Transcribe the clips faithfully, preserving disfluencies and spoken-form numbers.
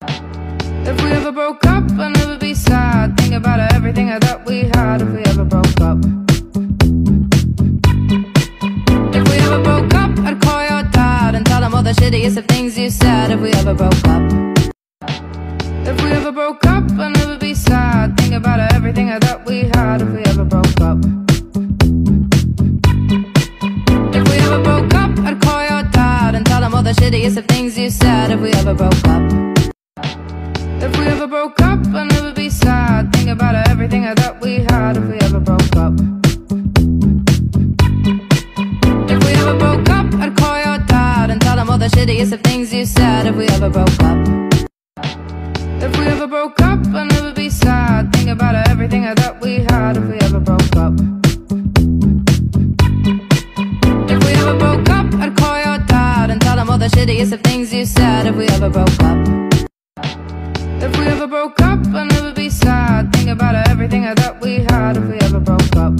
If we ever broke up, I'd never be sad. Think about everything I thought we had. If we ever broke up. If we ever broke up, I'd call your dad and tell him all the shittiest of things you said. If we ever broke up. If we ever broke up, I'd never be sad. Think about everything I thought we had. If we ever broke up. If we ever broke up, I'd call your dad and tell him all the shittiest of things you said. If we ever broke up. If we ever broke up, I'd never be sad. Think about everything I thought we had. If we ever broke up. If we ever broke up, I'd call your dad and tell him all the shittiest of things you said. If we ever broke up. If we ever broke up, I'd never be sad. Think about everything I thought we had. If we ever broke up. If we ever broke up, I'd call your dad and tell him all the shittiest of things you said. If we ever broke up. If we ever broke up, I'd never be sad. Think about everything I thought we had. If we ever broke up.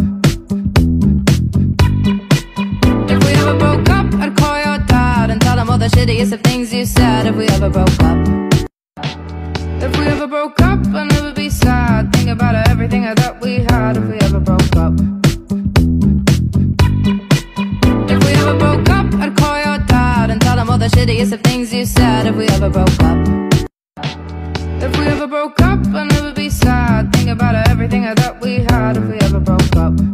If we ever broke up, I'd call your dad and tell him all the shittiest of things you said. If we ever broke up. If we ever broke up, I'd never be sad. Think about everything I thought we had. If we ever broke up. If we ever broke up, I'd call your dad and tell him all the shittiest of things you said. If we ever broke up. If we ever broke up, I'd never be sad. Think about everything I thought we had. If we ever broke up.